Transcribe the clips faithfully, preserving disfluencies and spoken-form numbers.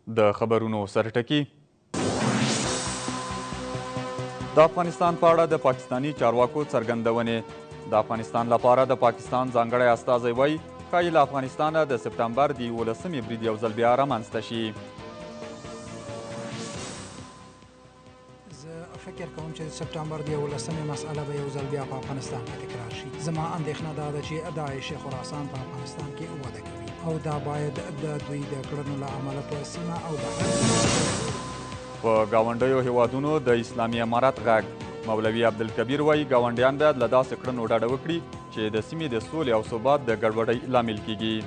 د خبرونو سرټکی د افغانستان په اړه د پاکستاني چارواکو څرګندونې د افغانستان لپاره د پاکستان ځانګړی استازی وایي ښایي له افغانستانه د سپټمبر د یولسمې برید یو ځل بیا رامنځته شي. فکر کوم چې د سپټمبر د یولسمې مسأله به یو ځل بیا په افغانستان کې تکرار شي. زما اندېښنه دا ده چې داعش خراسان په افغانستان کې وده کوي او دا باید د دوی د کړنو له امله په سیمه او بهر په ګاونډیو هیوادونو د اسلامي امارت غږ مولوي عبدالکبیر وایي ګاونډیان باید له داسې کړنو ډډه وکړي چې د سیمې د سولې او ثبات د ګډوډۍ لامل کیږي.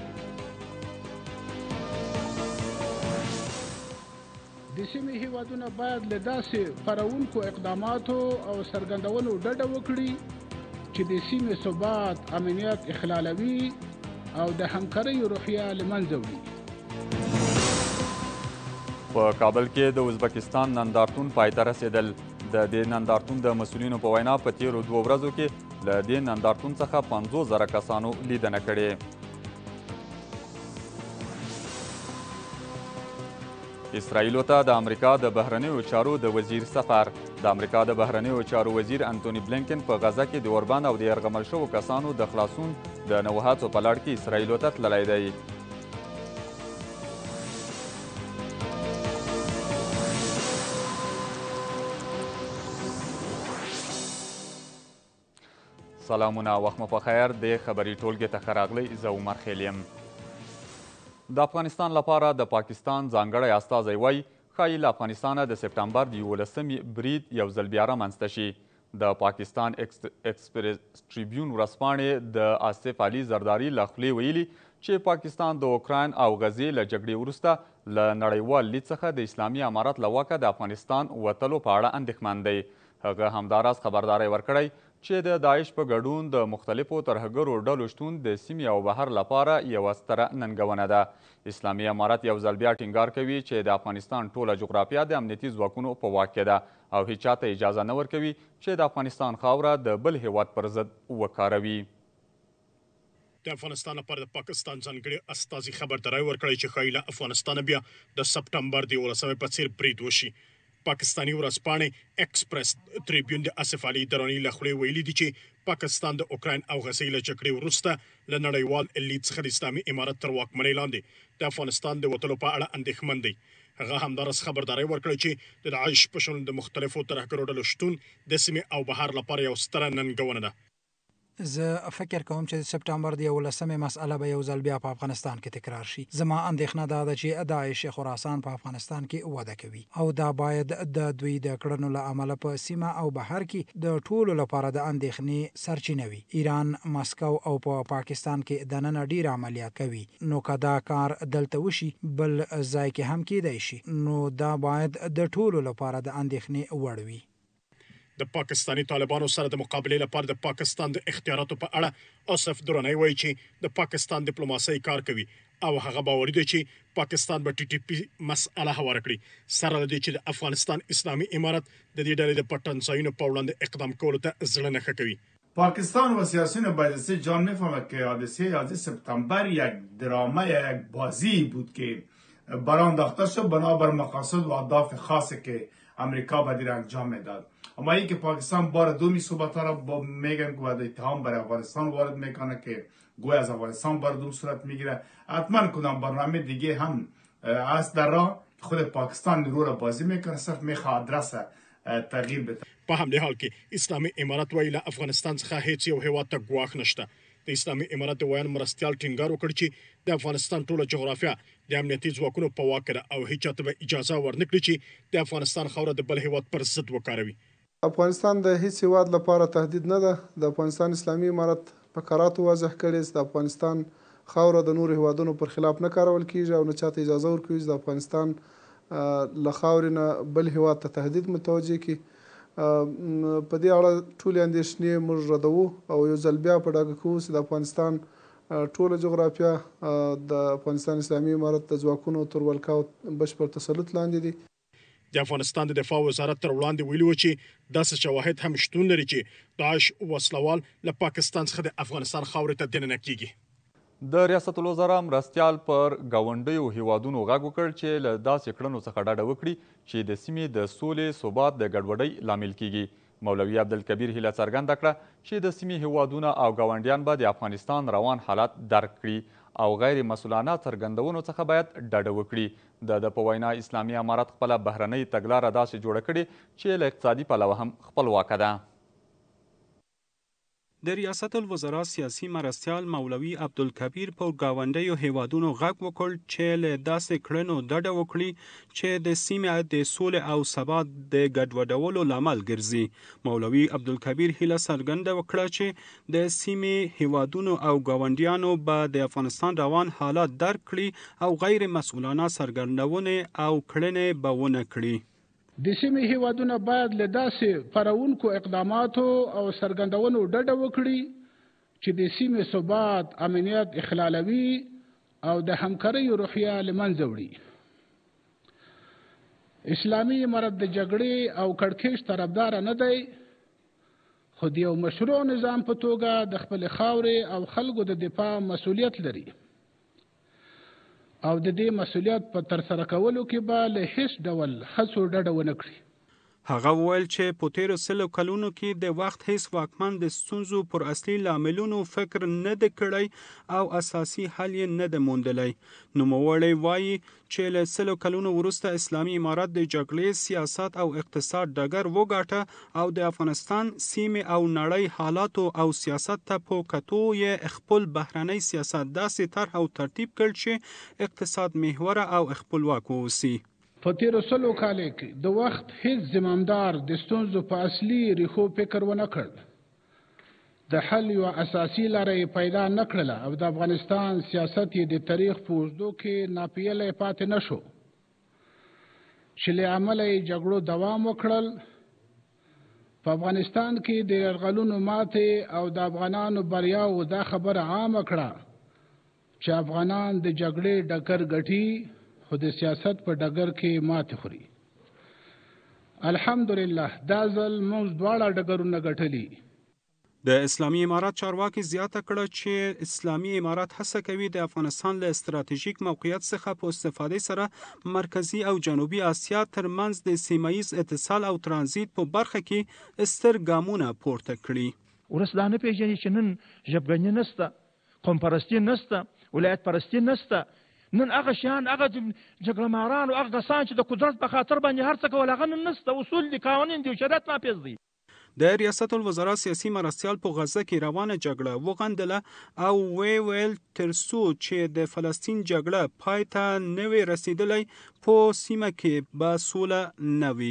د سیمې هیوادونه باید له داسې خپرونکو اقداماتو او څرګندونو ډډه وکړي چې د سیمې ثبات امنیت اخلالوي او د همکارۍ روحیه له منځه وړي. په کابل کې د ازبکستان نندارتون پای ته رسېدل. د دې نندارتون د مسؤلینو په وینا په تیرو دوو ورځو کې له دې نندارتون څخه پنځوس زره کسانو لیدنه کړې. اسرائیلو ته د امریکا د بهرنیو چارو د وزیر سفر. د امریکا د بهرنیو چارو وزیر انتوني بلینکن په غزه کې د اوربند او د یرغمل شوو کسانو د خلاصون د نوو هڅو په لړ کې اسرائیلو ته تللی دی. سلامونه، وخت مو په خیر. د خبري ټولګې ته ښه راغلی. زه عمر خیل یم. د افغانستان لپاره د پاکستان ځانګړی استازی وایي ښایي له افغانستانه د سپټمبر د یولسمې برید یو ځل بیا رامنځته شي. د پاکستان اکسپریس ټریبیون ورځپاڼې د آصف علي زرداري له خولې ویلي چې پاکستان د اوکراین او غزې له جګړې وروسته له نړیوال لید څخه د اسلامي امارت له واکه د افغانستان وتلو په اړه اندېښمن دی. هغه همداراز خبرداری ورکړی چې د داعش په ګډون د مختلفو ترهګرو ډلو شتون د سیمې او بهر لپاره یوه ستره ننګونه ده. اسلامي امارت یو ځل بیا ټینګار کوي چې د افغانستان ټوله جغرافیه د امنیتي ځواکونو په واک کې ده او هیڅ چاته اجازه نه ورکوي چې د افغانستان خاوره د بل هیواد پر ضد وکاروي. د افغانستان لپاره د پاکستان ځانګړي استازي خبرداری ورکړی چې ښایي له افغانستانه بیا د سپټمبر د یولسمې په څېر برید وشي. پاکستاني ورځپاڼې ایکسپریس ټریبیون د آصف علي دراني له خولې ویلي دي چې پاکستان د اوکراین او غزې له جګړې وروسته له نړیوال لید څخه د اسلامي امارت تر واکمنۍ لاندې د افغانستان د وتلو په اړه اندېښمن دی. هغه همداراز خبرداری ورکړی چې د داعش په شان د مختلفو ترهګرو ډلو شتون د سیمې او بهر لپاره یو ستره ننګونه ده. زه فکر کوم چې د سپټمبر د یولسمې مسأله به یو ځل بیا په افغانستان کې تکرار شي. زما اندېښنه دا ده چې داعش خراسان په افغانستان کې وده کوي او دا باید د دوی د کړنو له امله په سیمه او بهر کې د ټولو لپاره د اندېښنې سرچینه وي. ایران مسکو او په پا پاکستان کې دننه ډیر عملیات کوي، نو که دا کار دلته وشي بل ځای کې هم کیدای شي، نو دا باید د ټولو لپاره د اندېښنې وړ وي. د پاکستاني طالبانو سره د مقابلې لپاره د پاکستان د اختیاراتو په اړه آصف دراني وایي چې د پاکستان ډیپلوماسي کار کوي او هغه باوري دی چې پاکستان به ټي ټي پی مسأله هواره کړي، سره له دې چې د افغانستان اسلامي امارت د دې ډلې د پټن ځایونو په وړاندې اقدام کولو ته زړه نه ښه کوي. پاکستان و سیاسیون بایدسته جان میفهمد که حادثه یازده سپتامبر یک درامه یا یک بازی بود که برانداخته شد بنابر مقاصد و اهداف خاصی که امریکا به دیر انجام میداد. اما این که پاکستان بار دومی صحبت ها را با میگن که اتهام برای افغانستان وارد میکنه که گوی از افغانستان بار دوم صورت میگیره، حتما کدام برنامه دیگه هم است در راه خود پاکستان رو را بازی میکنه، صرف میخواد آدرس تغییر بده. په همدې حال کې اسلامي امارت وایي له افغانستان څخه هیڅ یو هیواد ته ګواښ نشته. د اسلامي امارت د ویان مرستیال ټینګار وکړ چې د افغانستان ټوله جغرافیه د امنیتي ځواکونو په واک ده او هیڅ چاته به اجازه ورنکړي چې د افغانستان خاوره د بل هیواد پر ضد وکاروي. افغانستان د هیڅ هیواد لپاره تهدید نه ده. د افغانستان اسلامي امارت په قراراتو واضح کړی چې د افغانستان خاوره د نورو هیوادونو پر خلاف نه کارول کیږي او نه چاته اجازه ورکوي چې د افغانستان له خاورې نه بل هیواد ته تهدید متوجه کړي. په دې اړه ټولې اندېښنې موږ ردوو او یو ځل بیا په ډاګه کوو چې د افغانستان ټوله جغرافیه د افغانستان اسلامي امارت د ځواکونو تر ولکاو بشپړ تسلط لاندې دي. د افغانستان د دفاع وزارت تر وړاندې ویلي و چې داسې شواهد هم شتون لري چې داعش وسلوال له پاکستان څخه د افغانستان خاورې ته دننه کیږي. د ریاست الوزرا مرستیال پر ګاونډیو هیوادونو غږ وکړ چې له داسې کړنو څخه ډډه وکړي چې د سیمې د سولې ثبات د ګډوډۍ لامل کیږي. مولوي عبدالکبیر هیله څرګنده کړه چې د سیمې هیوادونه او ګاونډیان به د افغانستان روان حالات درک کړي او غیر مسؤلانه څرګندونو څخه باید ډډه وکړي. د ده په وینا اسلامي امارت خپله بهرنۍ تګلاره داسې جوړه کړې چې له اقتصادي پلوه هم خپلواکه ده. د ریاست الوزرا سیاسي مرستیال مولوي عبدالکبیر په ګاونډیو هیوادونو غږ وکړ چې له داسې کړنو ډډه وکړي چې د سیمې د سولې او ثبات د ګډوډولو لامل ګرځي. مولوي عبدالکبیر هیله څرګنده وکړه چې د سیمې هیوادونو او ګاونډیانو به د افغانستان روان حالات درک کړي او غیر مسؤلانه څرګندونې او کړنې به ونه کړي. د سیمې هیوادونه باید له داسې پرونکو اقداماتو او څرګندونو ډډه وکړي چې د سیمې ثبات، امنیت اخلالوي او د همکارۍ روحیه له منځه وړي. اسلامي امارت د جګړې او کړکېچ طرفدار نه دی، خو د یو مشروع نظام په توګه د خپل خاورې او خلکو د دفاع مسؤلیت لري او د دې مسؤلیت په ترسره کولو کې به له هیڅ ډول هڅو ډډه ونه کړي. هغه وویل چې په تیرو سلو کلونو کې د وخت هیڅ واکمن د ستونزو پر اصلي لاملونو فکر نه دی کړی او اساسي حل یې نه دی موندلی. نوموړی وایي چې له سلو کلونو وروسته اسلامي امارت د جګړې، سیاست او اقتصاد ډګر وګاټه او د افغانستان، سیمې او نړۍ حالاتو او سیاست ته په کتو یې خپل بهرنی سیاست داسې طرح او ترتیب کړ چې اقتصاد محوره او خپلواک واوسي. په تیرو سلو کالو کې د وخت هیڅ زمامدار د ستونزو په اصلي ریښو فکر ونه کړ، د حل یوه اساسي لاره یې پیدا نه کړله او د افغانستان سیاست یې د تاریخ په اوږدو کې ناپییلی پاتې نه شو چې له امله یې جګړو دوام وکړل. په افغانستان کې د یرغلونو ماتې او د افغانانو بریاو دا خبره عامه کړه چې افغانان د جګړې ډګر ګټي خو د سیاست په ډګر کې ماتې خوري. الحمدلله دا ځل موږ دواړه ډګرونه ګټلي. د اسلامي امارت چارواکي زیاته کړه چې اسلامي امارت هڅه کوي د افغانستان له استراتیژیک موقعیت څخه په استفادې سره مرکزی او جنوبي اسیا ترمنځ د سیمایي اتصال او ترانزیت په برخه کې ستر ګامونه پورته کړي. ورس دا نه پیژني چې نن ژبګني نسته، قوم پرستی نسته، ولایت پرستی نسته، نن هغه شیان هغه جګړه ماران او هغه کسان چې د قدرت په خاطر باندې هر څه کول هغه نن نسته. اصول دي، قوانین دي، شریعت نافذ دي. د ریاست الوزرا سیاسي مرستیال په غزه کې روانه جګړه وغندله او وی ویل تر څو چې د فلسطین جګړه پای ته نه وي رسیدلی په سیمه کې به سوله نه وي.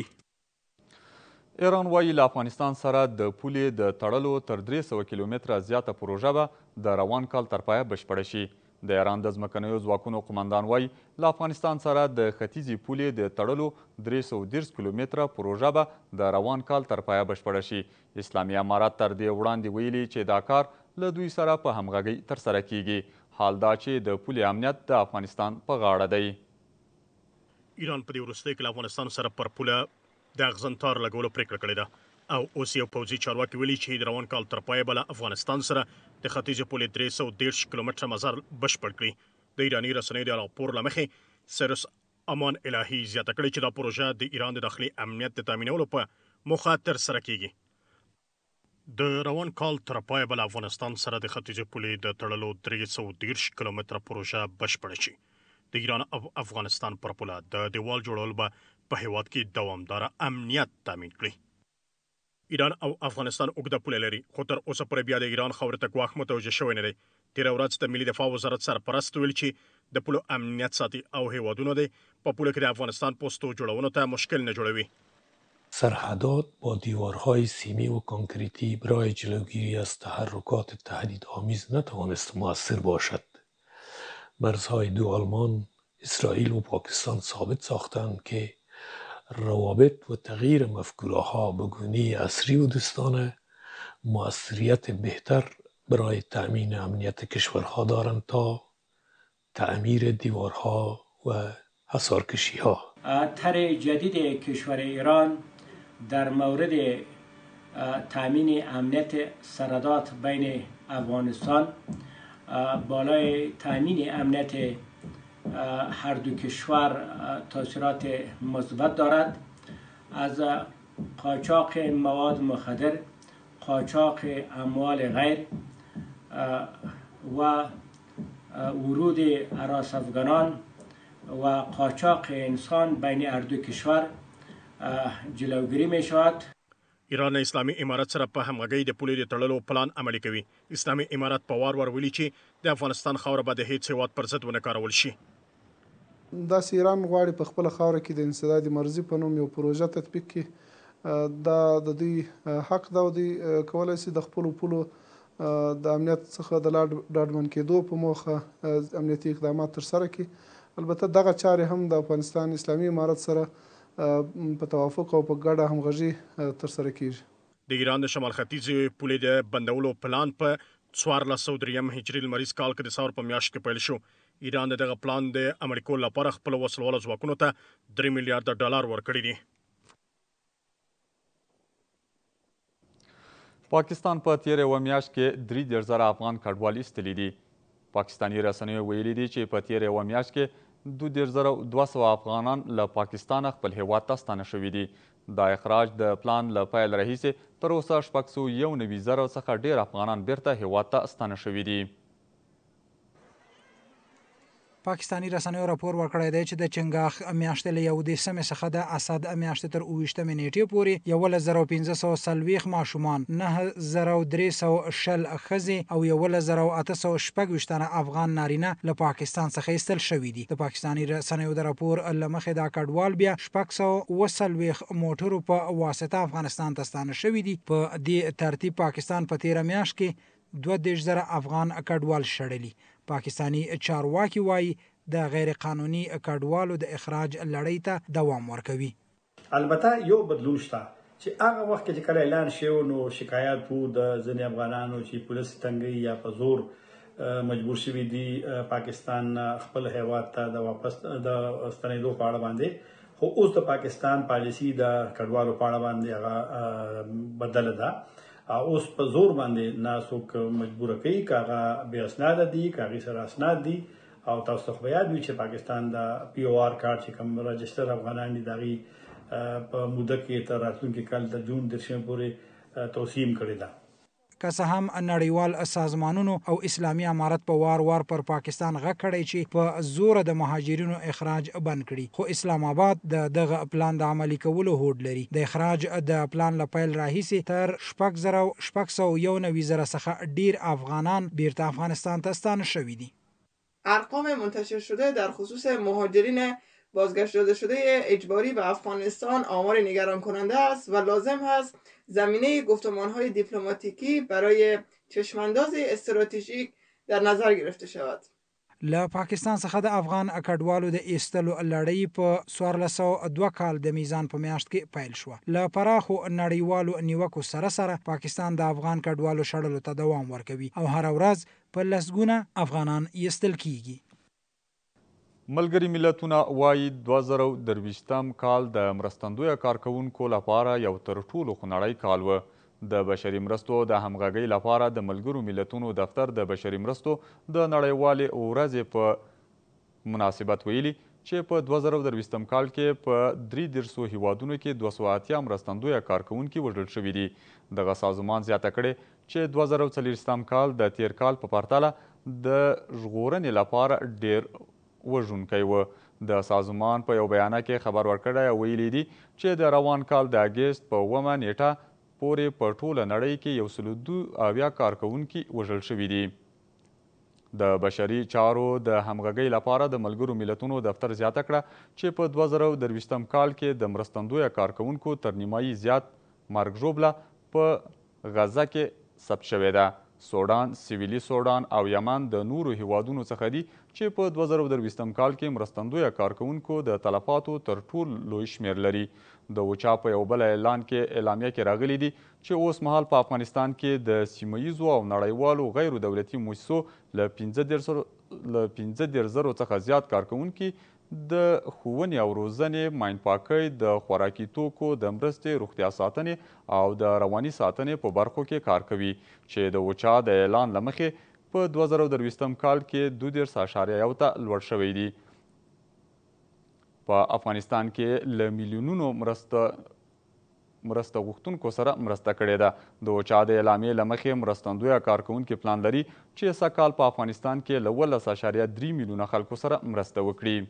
ایران وایي له افغانستان سره د پولې د تړلو تر درې سوه کیلومتره زیاته پروژه به د روان کال تر پایه بشپړه شي. د ایران د ځمکنیو ځواکونو قمندان وایي له افغانستان سره د ختیځې پولې د تړلو درې سوه دېرش کیلومتره پروژه به د روان کال تر پایه بشپړه شي. اسلامي امارت تر دې وړاندې ویلي چې دا کار له دوی سره په همغږۍ ترسره کیږي. حال دا چې د پولې امنیت د افغانستان په غاړه دی. ایران په دې وروستیو کې له افغانستان سره پر پوله د اغزنتار لګولو پرېکړه کړې ده او اوس یو پوځي چارواکي ویلي چې د روان کال تر پایه به له افغانستان سره د ختیځې پولې درې سوه دېرش کیلومتره مزل بشپړ کړي. د ایراني رسنیو د راپور له مخې سیروس امان الهي زیاته کړې چې دا پروژه د ایران د داخلي امنیت د تامینولو په موخه ترسره کیږي. د روان کال تر پایه به له افغانستان سره د ختیځې پولې د تړلو درې سوه دېرش کیلومتره پروژه بشپړه شي. د ایران او افغانستان پر پوله د دیوال جوړول به په هیواد کې دوامداره امنیت تامین کړي. ایران او افغانستان اوږده پوله لري خو تر اوسه پورې بیا د ایران خاورې ته ګواښ متوجه شوی نه دی. تېره ورځ د ملي دفاع وزارت سرپرست ویل چې د پولو امنیت ساتي او هیوادونو دی په پوله کې د افغانستان پوستو جوړونو ته مشکل نه جوړوي. سرحدات با دیوارهای سیمی و کنکریتی برای جلوگیری از تحرکات تهدیدآمیز نتوانست مؤثر باشد. مرزهای دو آلمان، اسرائیل و پاکستان ثابت ساختند که روابط و تغییر مفکوره‌ها به گونه عصری و دوستانه مؤثریت بهتر برای تأمین امنیت کشورها دارند تا تعمیر دیوارها و حصارکشی‌ها. طرح جدید کشور ایران در مورد تأمین امنیت سرحدات بین افغانستان بالای تامین امنیت هر دو کشور تاثیرات مثبت دارد. از قاچاق مواد مخدر، قاچاق اموال غیر و ورود هراس افغانان و قاچاق انسان بین هر دو کشور جلوگیری می شود. ایران اسلامي امارات سره په همغږۍ د پولې د تړلو پلان عملي کوي. اسلامي امارات په وار وار ویلي چې د افغانستان خاوره به د هیڅ هېواد پر ضد ونه کارول شي. داسې ایران غواړي په خپله خاوره کې د انسداد مرزي په نوم یو پروژه تطبیق کړي. دا د دوی حق ده او دوی کولی شي د خپلو پولو د امنیت څخه د لا ډاډمن کېدو په موخه امنیتي اقدامات ترسره کړي. البته دغه چارې هم د افغانستان اسلامي امارت سره په توافق او په ګډه همغږي ترسره کیږي. د ایران د شمال ختیځې پولې د بندولو پلان په څوارلس سوه دریم هجري لمریز کال کې د ثور په میاشت کې پیل شو. ایران دغه پلان د عملي کولو لپاره خپل وسلواله ځواکونو ته درې میلیارډ ډالر ورکړي دي. پاکستان په تېره یوه میاشت کې درې دېرش زره افغان کډوال ایستلي دي. پاکستاني رسنیو ویلي دي چې په تېره یوه میاشت کې دوه دېرش زره دوه سوه افغانان له پاکستانه خپل هیواد ته ستانه شوي دي. دا اخراج د پلان له پیل راهیسې تر اوسه شپږ سوه یو نوي زره څخه ډېر افغانان بیرته هیواد ته ستانه شوي دي. پاکستاني رسنیو راپور ورکړی دی چې د چنګاښ میاشتې له یودېسمې څخه د اسد میاشتې تر اوویشتمې نیټې پورې یولس زره پنځه سوه څلوېښت ماشومان، نهه زره درې سوه شل ښځې او یولس زره اته سوه شپږ ویشت تنه افغان نارینه له پاکستان څخه ایستل شوي دي. د پاکستاني رسنیو د راپور له مخې دا کډوال بیا شپږ سوه اووه څلوېښت موټرو په واسطه افغانستان ته ستانه شوي دي. په دې ترتیب پاکستان په تېره میاشت کې دوه دېرش زره افغان کډوال شړلي. پاکستاني چارواکي وایي د غیر قانوني کډوالو د اخراج لړۍ ته دوام ورکوي. البته یو بدلون شته چې هغه وخت کې کله اعلان شوی نو شکایت وو د ځینې افغانانو چې پولیس تنګي یا په زور مجبور شوي دي پاکستان خپل هیواد ته د واپس د ستنېدو په اړه باندې. خو اوس د پاکستان پالیسي د کډوالو په اړه باندې هغه بدله ده. اوس په زور باندې نه څوک مجبور کوي که هغه بې اسناده دي که هغې سره اسناد دي. او تاسو خو یاد وي چې پاکستان د پی او آر کارت چې کوم رجسټر افغانان دي د هغې په موده کې تر راتلونکي کال د جون دېرشمې پورې توسیم کړې ده. که څه هم نړیوال سازمانونو او اسلامي امارت په وار وار پر پاکستان غږ کړی چې په زوره د مهاجرینو اخراج بند کړي، خو اسلام آباد د دغه پلان د عملي کولو هوډ لري. د اخراج د پلان له پیل راهیسې تر شپږ زره شپږ سوه یو نوي زره څخه ډیر افغانان بیرته افغانستان ته ستانه شوي دي. ارقام منتشر شده در خصوص مهاجرین بازگشت داده شده اجباری به افغانستان آمار نگران کننده است و لازم است زمینه گفتمانهای دیپلماتیکی برای چشمانداز استراتژیک در نظر گرفته شود. له پاکستان څخه د افغان کډوالو د ایستلو لړۍ په څوارلس سوه دوه کال د میزان په میاشت کې پیل شوه. له پراخو نړیوالو نیوکو سره سره پاکستان د افغان کډوالو شړلو ته دوام ورکوي او هره ورځ په لسګونه افغانان ایستل کیږي. ملګري ملتونه وایي دوه زره درویشتم کال د مرستندویه کارکوونکو لپاره یو تر ټولو خونړی کال و. د بشري مرستو د همغږۍ لپاره د ملګرو ملتونو دفتر د بشري مرستو د نړیوالې ورځې په مناسبت ویلي چې په دوه زره درویشتم کال کې په درې دېرشو هیوادونو کې دوه سوه اتیا مرستندویه کارکوونکي وژل شوي دي. دغه سازمان زیاته کړې چې دوه زره څلوېښتم کال د تیر کال په پرتله د ژغورنې لپاره ډیر وژونکی و. د سازمان په یو بیانیه کې خبر ورکړی او ویلي دي چې د روان کال د اګست په اوومه نیټه پورې په ټوله نړۍ کې یو سل دوه اویا کارکوونکي وژل شوي دي. د بشري چارو د همغږۍ لپاره د ملګرو ملتونو دفتر زیاته کړه چې په دوه زره درویشتم کال کې د مرستندویه کارکوونکو تر نیمایي زیات مرګ ژوبله په غزه کې ثبت شوې ده. سودان، سویلي سودان او یمن د نورو هیوادونو څخه دي چې په دوه زره درویشتم کال کې مرستندویه کارکوونکو د تلفاتو تر ټول لوی شمیر لري. د اوچا په یو بل اعلان کې اعلامیه کې راغلي دي چې اوس مهال په افغانستان کې د سیمه ییزو او نړیوالو غیر دولتي مؤسسو له پنځه دېرش زرو څخه زیات کارکوونکي د ښوونې او روزنې، ماین پاکۍ، د خوراکي توکو د مرستې، روغتیا ساتنې او د رواني ساتنې په برخو کې کار کوي چې د اوچا د اعلان له مخې په دوه زره درویشتم کال کې دوه دېرش اعشاریه یو ته لوړ شوی دی. په افغانستان کې له میلیونونو مرسته مرسته غوښتونکو سره مرسته کړې ده. د اوچا د اعلامیې له مخې مرستندویه کارکوونکي پلان لري چې سږ کال په افغانستان کې له اوولس اعشاریه درې میلیونه خلکو سره مرسته وکړي.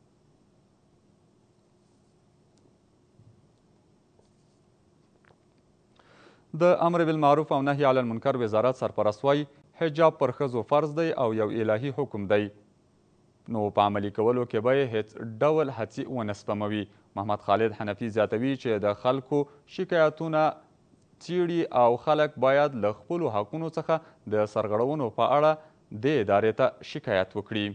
د امر بالمعروف او نهي علی المنکر وزارت سرپرست وایي حجاب پر ښځو فرض دی او یو الهي حکم دی، نو په عملي کولو کې به یې هیڅ ډول هڅې ونه سپموي. محمد خالد حنفي زیاتوي چې د خلکو شکایتونه څیړي او خلک باید له خپلو حقونو څخه د سرغړونو په اړه دې ادارې ته شکایت وکړي.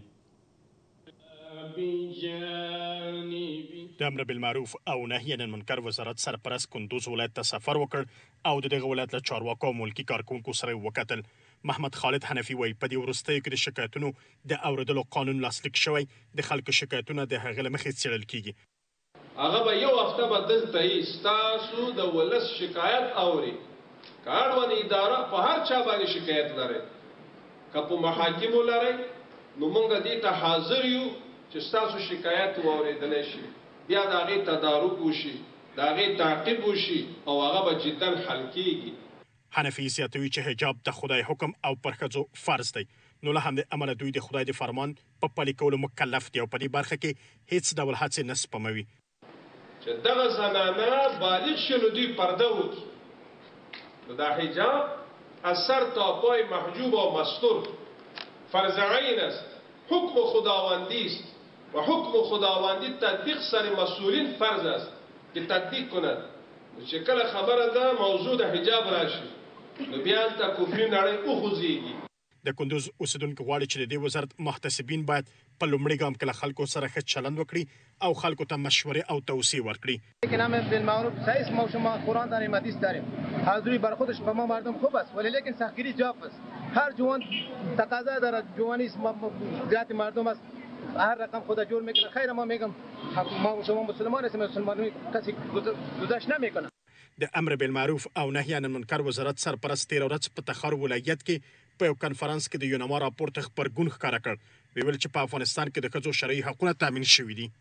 د امر بالمعروف او نهي عن المنکر وزارت سرپرست کندوز ولایت ته سفر وکړ او د دغه ولایت له چارواکو او ملکي کارکوونکو سره یې وکتل. محمد خالد حنفي وایي په دې وروستیو کې د شکایتونو د اورېدلو قانون لاسلیک شوی، د خلکو شکایتونه د هغه له مخې څېړل کیږي. هغه به یو هفته به دلته یي ستاسو د ولس شکایت اوري. که اړوند اداره په هر چا باندې شکایت لرئ، که په محاکمو لرئ، نو موږ دې ته حاضر یو چې ستاسو شکایت واورېدلی شي، بیا د هغې تدارک وشي، د هغې تعقیب وشي او هغه به جدا حل کیږي. حنفي زیاتوي چې حجاب د خدای حکم او پر ښځو فرض دی، نو له همدې امله دوی د خدای د فرمان په پلي کولو مکلف دي او په دې برخه کې هیڅ ډول هڅې نه سپموي. چې دغه زنانه بالغ شي نو دوی پرده وکړي، نو دا حجاب از سر تا پای محجوب و مستور فرض عین است، حکم خداوندی است و حکم خداوندی تطبیق سر مسئولین فرض است که تطبیق کنند. چې کله خبره ده موضوع د حجاب راشي نو بیا هلته کفري نړۍ وخوځېږي. د کندوز اوسیدونکي غواړي چې د دې وزارت محتسبین باید په لومړي ګام کې له خلکو سره ښه چلند وکړي او خلکو ته مشورې او توصیې ورکړي. لیکن امر بالمعروف صحیح ما شما قرآن در حدیث داریم، حاضری بر خودش به ما مردم خوب است ولی لیکن سختگیری جاف است. هر جوان تقاضا دارد، جوانی زیاد مردم است، هر رقم خدا جور میکنه. خیر ما میگم ما شما مسلمان هستیم، مسلمانی کسی گذشت نمیکنه. د امر بالمعروف او نهي عن المنکر وزارت سرپرست تېره ورځ په تخار ولایت کې په یو کنفرانس کې د یونما راپور ته خبرګون ښکاره کړ. ویل چې په افغانستان کې د ښځو شرعي حقونه تامین شوي دي.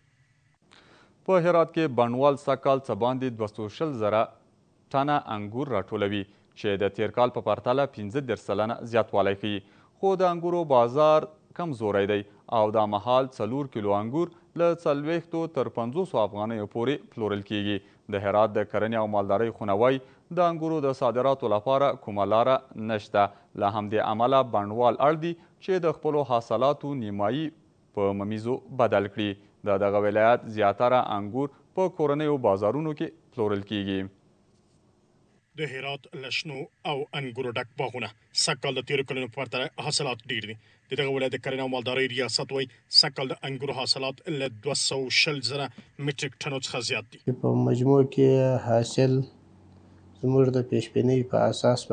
په هرات کې بڼوال سږ کال څه باندې دوه سوه شل زره ټنه انګور راټولوي چې د تیر کال په پرتله پنځه دېرش سلنه زیاتوالی ښیي. خو د انګورو بازار کمزوری دی او دا مهال څلور کیلو انګور له څلوېښتو تر پنځوسو افغانیو پورې پلورل کیږي. د هرات د کرنې او مالدارۍ خونه وایي د انګورو د صادراتو لپاره کومه لاره نشته. له همدې امله بڼوال اړ دي چې د خپلو حاصلاتو نیمایي په ممیزو بدل کړي. د دغه ولایت زیاتره انګور په کورنیو بازارونو کې پلورل کیږي. د هرات له شنو او انګورو ډک باغونه سږ کال د تېرو کلونو په پرتله حاصلات ډېر دي. د دغه ولایت د کرنې او مالدارۍ ریاست وایي سږ کال د انګورو حاصلات له دوه سوه شل زره میټریک ټنو څخه زیات دي. په مجموع کې حاصل زموږ د پیشبینۍ په اساس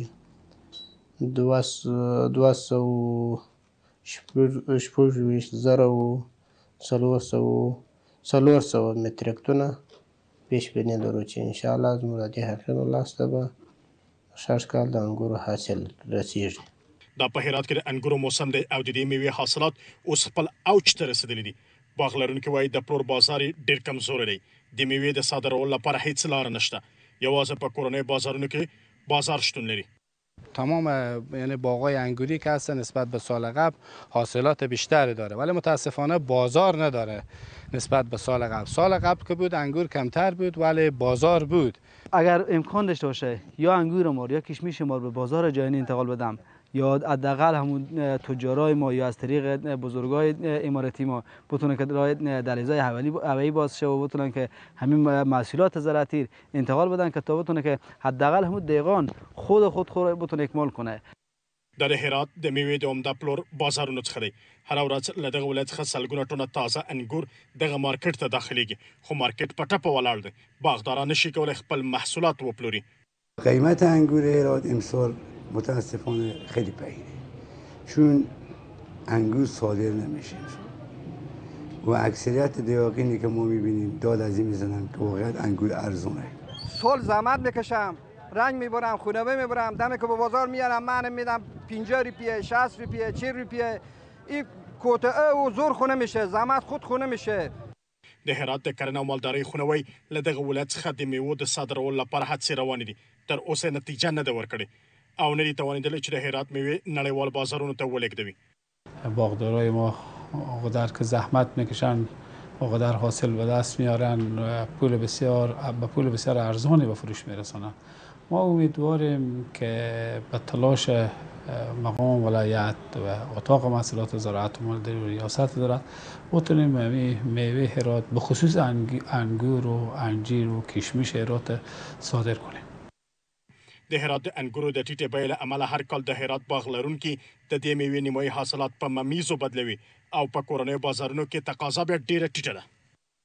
باندې دوه سوه شپږ ویشت زره و څلور سوه څلور سوه میټریک ټنه پیشبیني لرو چې انشاءالله زموږ د دې حقیقتونو لاسته به ښه کال د انګورو حاصل رسیږي. دا په هرات کې د انګورو موسم دی او د دې میوې حاصلات اوس خپل اوج ته رسېدلي دي. باغ لرونکي وایي د پلور بازار یې ډېر کمزوری دی. د میوې د صادرولو لپاره هیڅ لاره نشته. یوازې په کورنیو بازارونو کې بازار شتون لري. تمام یعنی باغای انگوری که هستن نسبت به سال قبل حاصلات بیشتری داره ولی متاسفانه بازار نداره نسبت به سال قبل. سال قبل که بود انگور کمتر بود ولی بازار بود. اگر امکان داشته باشه یا انگور ما یا کشمیش ما به بازار جهانی انتقال بدم یا حداقل همون تجارای ما یا از طریق بزرگای اماراتی ما بتونن که راه دهلیزهای هوایی باز شه و بتونن که همین محصولات زراعتی انتقال بدن که تا بتونه که حداقل همون دیگان خود خود خود بتونه اکمال کنه. د هرات د میوې د عمده پلور بازارونو څخه دی. هر ورځ له دغه ولایت څخه سلګونه ټنه تازه انګور دغه مارکیټ ته داخليږي خو مارکیټ په ټپه ولاړ دی. باغداران نشي کولی خپل محصولات وپلوري. قیمت انگور هرات امسال متاسفانه خیلی پایینه چون انگور صادر نمیشه و اکثریت دیاقینی که ما میبینیم داد از این میزنن که واقعا انگور ارزونه. سال زحمت میکشم رنگ میبرم، خونوه میبرم، دمی که به بازار میارم من میدم پنجاه روپیه، شصت روپیه، چهل روپیه. این کوتاه و زور خونه میشه، زحمت خود خونه میشه. د هرات د کرنې او مالدارۍ خونوي له دغه ولایت څخه د میوو د صادرولو لپاره هڅې روانې دي، تر اوسه نتیجه نه ده ورکړې او نه دي توانېدلی چې د هرات میوې نړیوال بازارونو ته ولېږدوي. باغدارای ما اونقدر که زحمت میکشن، اونقدر حاصل به دست میارن، پول بسیار به پول بسیار ارزانی به فروش میرسانن. ما امیدواریم که به تلاش مقام ولایت و اتاق محصولات زراعت و مالداری و ریاست زراعت بتونیم میوه هرات به خصوص انگور و انجیر و کشمش هرات صادر کنیم. د هرات د انګورو د ټیټې بیې له امله هر کال د هرات باغ لرونکي د دې میوې نیمایي حاصلات په ممیزو بدلوي او په کورنیو بازارونو کې تقاضا بیا ډېره ټیټه ده.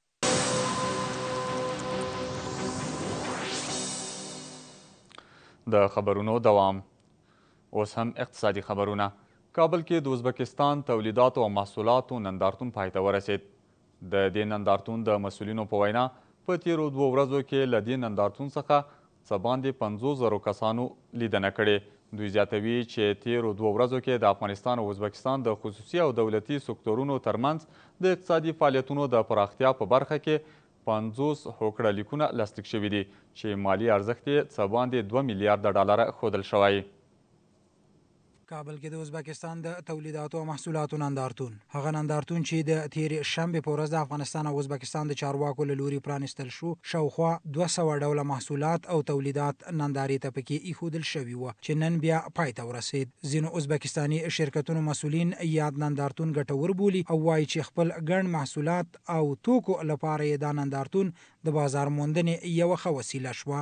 د خبرونو دوام. اوس هم اقتصادي خبرونه. کابل کې د ازبکستان تولیداتو او محصولاتو نندارتون پای ته ورسید. د دې نندارتون د مسؤلینو په وینا په تیرو دوو ورځو کې له دې نندارتون څخه څه باندې پنځوس زرو کسانو لیدنه کړې. دوی زیاتوي چې تیرو دوو ورځو کې د افغانستان او ازبکستان د خصوصي او دولتي سکتورونو ترمنځ د اقتصادي فعالیتونو د پراختیا په برخه کې پنځوس هوکړه لیکونه لاسلیک شوي دي چې مالي ارزښت یې څه باندې دوه میلیارده ډالره ښودل شوی. کابل کې د ازبکستان د تولیداتو او محصولاتو نندارتون، هغه نندارتون چې د تیرې شنبې په ورځ د افغانستان او ازبکستان د چارواکو له لوري پرانیستل شو، شاوخوا دوه سوه ډوله محصولات او تولیدات نندارې ته پکې ایښودل شوي وو چې نن بیا پای ته ورسید. ځینو ازبکستاني شرکتونو مسؤلین یاد نندارتون ګټور بولي او وایي چې خپل ګڼ محصولات او توکو لپاره یې دا نندارتون د بازار موندنې یوه ښه وسیله شوه.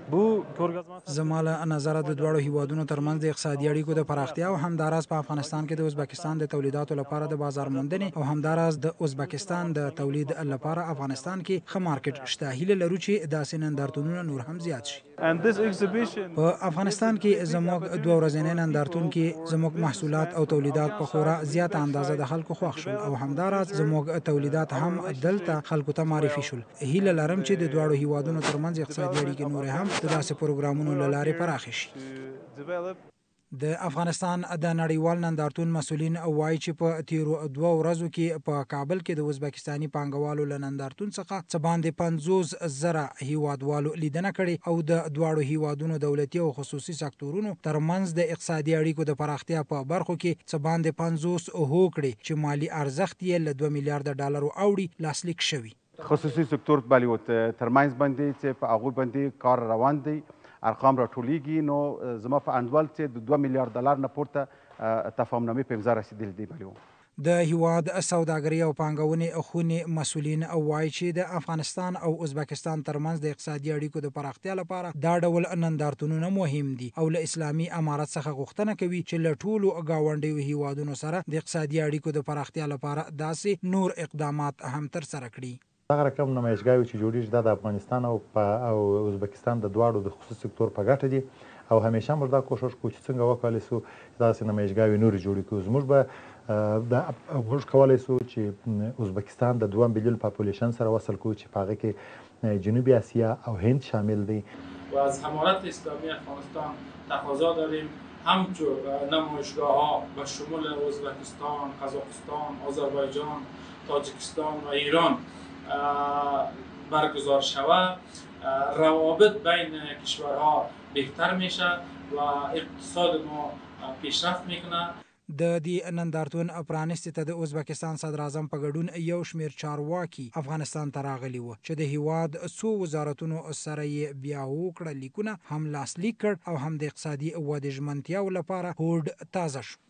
زما له نظره د دواړو هیوادونو ترمنځ د اقتصادي اړیکو د پراختیا او همداراز په افغانستان کې د ازبکستان د تولیداتو لپاره د بازار موندنې او همداراز د ازبکستان د تولید لپاره افغانستان کې ښه مارکیټ شته. هیله لرو چې داسې نندارتونونه نور هم زیات شي. په افغانستان کې زموږ دوه ورځنی نندارتون کې زموږ محصولات او تولیدات په خورا زیاته اندازه د خلکو خوښ شول او همداراز زموږ تولیدات هم دلته خلکو ته معرفي شول. هیله لرم چې د دواړو هیوادونو ترمنځ اقتصادي اړیکې نور هم د داسې پروګرامونو له لارې پراخې شي. د افغانستان د نړیوال نندارتون مسؤلین وایي چې په تیرو دوه ورځو کې په کابل کې د ازبکستاني پانګوالو له نندارتون څخه څه باندې پنځوس زره هیوادوالو لیدنه کړې او د دواړو هیوادونو دولتي او خصوصي سکتورونو ترمنځ د اقتصادي اړیکو د پراختیا په برخو کې څه باندې پنځوس هوکړې چې مالي ارزښت یې له دوه میلیارده ډالرو اوړي لاسلیک شوي. خصوصي سکتور بالیوود ترمنځ باندې چې په هغوی باندې کار روان دی، ارقام راټولیږي، نو زما په انډول چې د دوه میلیارد ډالر نه پورته تفاهمنامې په امضا رسېدلې دي. بالیوود د هیواد سوداګرۍ او پانګونې خونې مسؤلین وایي چې د افغانستان او ازبکستان ترمنځ د اقتصادي اړیکو د پراختیا لپاره دا ډول نندارتونونه مهم دي او له اسلامي امارت څخه غوښتنه کوي چې له ټولو ګاونډیو هیوادونو سره د اقتصادي اړیکو د پراختیا لپاره داسې نور اقدامات هم ترسره کړي. هغه رقم نمایشګاوې چې جوړیږي دا د افغانستان او او ازبکستان د دواړو د خصوصي سکتور په ګټه دي او همیشه موږ دا کوشش کوو چې څنګه وکولی سو داسې نمایشګاوې نورې جوړې کړو. زموږ به موږ کولی سو چې ازبکستان د دوه میلیون پاپولیشن سره وصل کړو چې په هغه کې جنوبی آسیا او هند شامل دی. و از امارت اسلامی افغانستان تقاضا داریم همچون نمایشگاه‌ها به شمول ازبکستان، قزاقستان، آذربایجان، تاجیکستان و ایران برگزار شود، روابط بین کشورها بهتر میشه و اقتصاد ما پیشرفت میکنه. د دې نندارتون پرانیستې ته د ازبکستان صدر اعظم په ګډون یو شمېر چارواکي افغانستان ته راغلي وو چې د هیواد څو وزارتونو سره یې بیا هوکړه لیکونه هم لاسلیک کړ او هم د اقتصادي ودې ژمنتیاو لپاره هوډ تازه شو.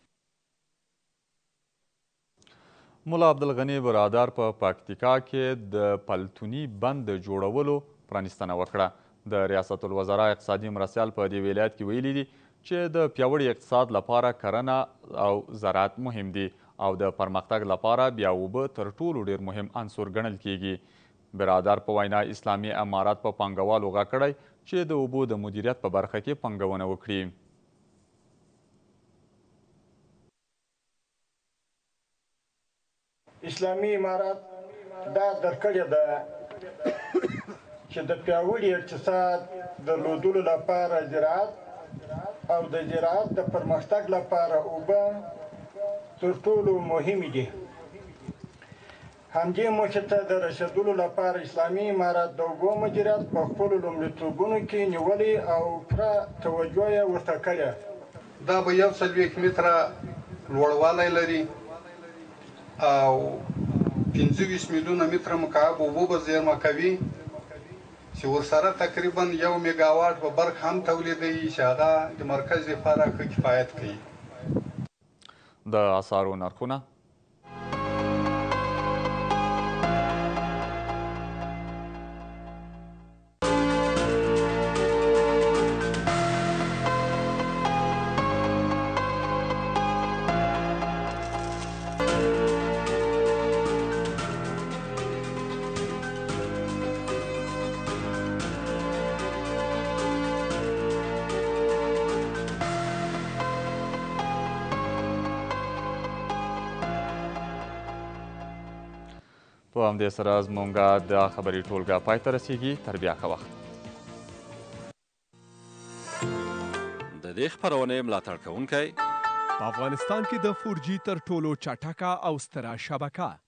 مولا عبدالغني برادر په پا پکتیکا کې د پلتوني بند د جوړولو پرانیستنه وکړه. د ریاست الوزرا اقتصادي مرستیال په دې ولایت کې ویلي دي چې د پیاوړي اقتصاد لپاره کرنه او زراعت مهم دي او د پرمختګ لپاره بیا اوبه تر ټولو ډیر مهم عنصر ګڼل کیږي. برادر په وینا اسلامي امارات په پانګوالو غږ کړی چې د اوبو د مدیریت په برخه کې پانګونه وکړي. اسلامي امارات دا درکړې ده چې د پیاوړي اقتصاد درلودلو لپاره زراعت او د زراعت د پرمختګ لپاره اوبه تر ټولو مهمې دي. همدې موخې ته د رسېدلو لپاره اسلامي امارت د اوبو مدیریت په خپلو لومړیتوبونو کې نیولې او پوره توجه یې ورته کړې. دا به یو څلوېښت متره لوړوالی لري او پنځه ویشت میلیونه متره مکعب اوبه به زیرمه کوي چې ورسره تقریبا یو میګاواټ به برق هم تولیدوي چې هغه د مرکز لپاره ښه کفایت کوي. د اسعارو نرخونه په همدې سره زموږ د خبري ټولګه پای ته رسیږي. تر بیا ښه وخت. د دې خپرونې ملاتړ کوونکی په افغانستان کې د فور جي تر ټولو چټکه او ستره شبکه